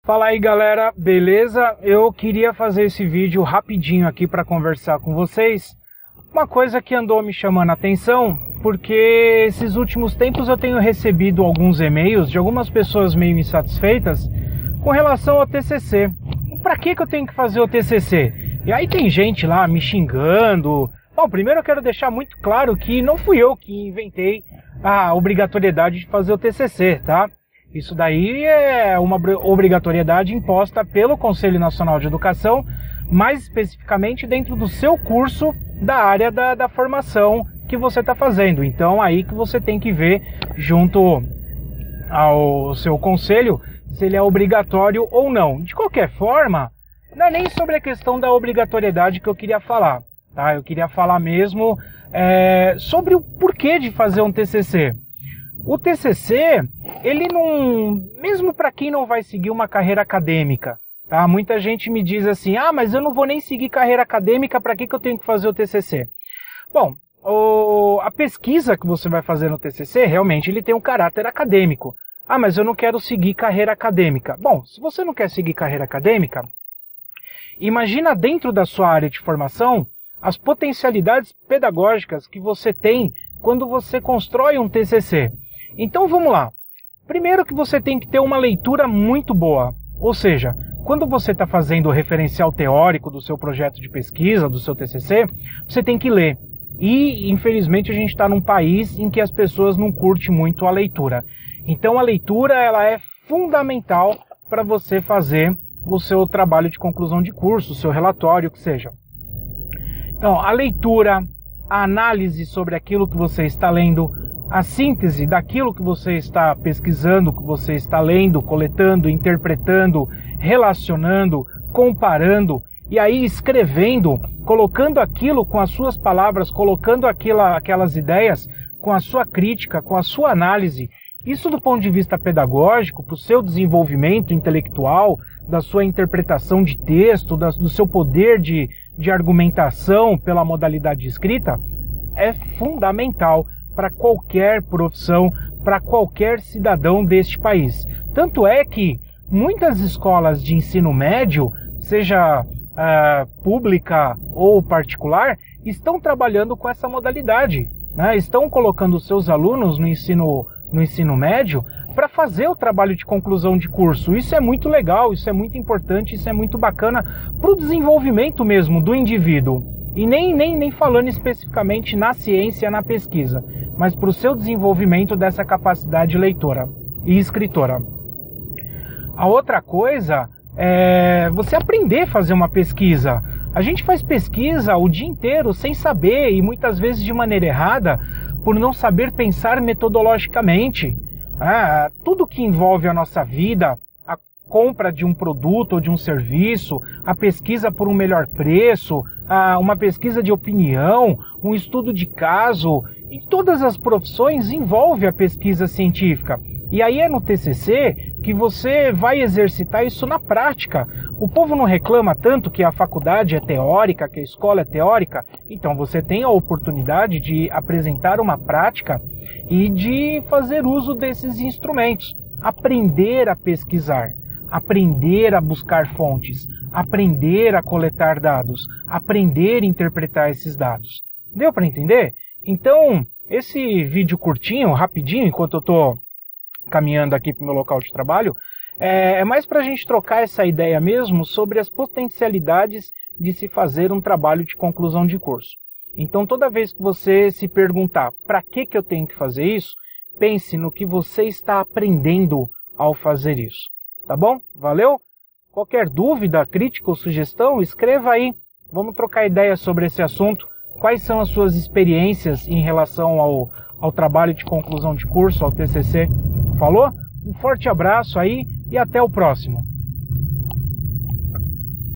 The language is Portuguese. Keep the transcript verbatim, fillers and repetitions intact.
Fala aí galera, beleza? Eu queria fazer esse vídeo rapidinho aqui para conversar com vocês. Uma coisa que andou me chamando a atenção, porque esses últimos tempos eu tenho recebido alguns e-mails de algumas pessoas meio insatisfeitas com relação ao T C C. Para que que eu tenho que fazer o T C C? E aí tem gente lá me xingando. Bom, primeiro eu quero deixar muito claro que não fui eu que inventei a obrigatoriedade de fazer o T C C, tá? Isso daí é uma obrigatoriedade imposta pelo Conselho Nacional de Educação, mais especificamente dentro do seu curso da área da, da formação que você está fazendo. Então aí que você tem que ver junto ao seu conselho se ele é obrigatório ou não. De qualquer forma, não é nem sobre a questão da obrigatoriedade que eu queria falar, tá? Eu queria falar mesmo é, sobre o porquê de fazer um T C C. O T C C, ele não, mesmo para quem não vai seguir uma carreira acadêmica, tá? Muita gente me diz assim, ah, mas eu não vou nem seguir carreira acadêmica, para que que eu tenho que fazer o T C C? Bom, o, a pesquisa que você vai fazer no T C C, realmente, ele tem um caráter acadêmico. Ah, mas eu não quero seguir carreira acadêmica. Bom, se você não quer seguir carreira acadêmica, imagina dentro da sua área de formação as potencialidades pedagógicas que você tem quando você constrói um T C C. Então vamos lá. Primeiro que você tem que ter uma leitura muito boa. Ou seja, quando você está fazendo o referencial teórico do seu projeto de pesquisa, do seu T C C, você tem que ler. E, infelizmente, a gente está num país em que as pessoas não curtem muito a leitura. Então a leitura ela é fundamental para você fazer o seu trabalho de conclusão de curso, o seu relatório, o que seja. Então, a leitura, a análise sobre aquilo que você está lendo, a síntese daquilo que você está pesquisando, que você está lendo, coletando, interpretando, relacionando, comparando, e aí escrevendo, colocando aquilo com as suas palavras, colocando aquela, aquelas ideias com a sua crítica, com a sua análise. Isso do ponto de vista pedagógico, para o seu desenvolvimento intelectual, da sua interpretação de texto, da, do seu poder de, de argumentação pela modalidade de escrita, é fundamental para qualquer profissão, para qualquer cidadão deste país. Tanto é que muitas escolas de ensino médio, seja uh, pública ou particular, estão trabalhando com essa modalidade, né? Estão colocando os seus alunos no ensino, no ensino médio para fazer o trabalho de conclusão de curso. Isso é muito legal, isso é muito importante, isso é muito bacana para o desenvolvimento mesmo do indivíduo. E nem, nem, nem falando especificamente na ciência, na pesquisa, mas para o seu desenvolvimento dessa capacidade leitora e escritora. A outra coisa é você aprender a fazer uma pesquisa. A gente faz pesquisa o dia inteiro sem saber e muitas vezes de maneira errada por não saber pensar metodologicamente. Ah, tudo que envolve a nossa vida, compra de um produto ou de um serviço, a pesquisa por um melhor preço, a uma pesquisa de opinião, um estudo de caso, em todas as profissões envolve a pesquisa científica. E aí é no T C C que você vai exercitar isso na prática. O povo não reclama tanto que a faculdade é teórica, que a escola é teórica, então você tem a oportunidade de apresentar uma prática e de fazer uso desses instrumentos, aprender a pesquisar. Aprender a buscar fontes, aprender a coletar dados, aprender a interpretar esses dados. Deu para entender? Então, esse vídeo curtinho, rapidinho, enquanto eu estou caminhando aqui para o meu local de trabalho, é, é mais para a gente trocar essa ideia mesmo sobre as potencialidades de se fazer um trabalho de conclusão de curso. Então, toda vez que você se perguntar para que que eu tenho que fazer isso, pense no que você está aprendendo ao fazer isso. Tá bom? Valeu? Qualquer dúvida, crítica ou sugestão, escreva aí. Vamos trocar ideias sobre esse assunto. Quais são as suas experiências em relação ao, ao trabalho de conclusão de curso, ao T C C? Falou? Um forte abraço aí e até o próximo.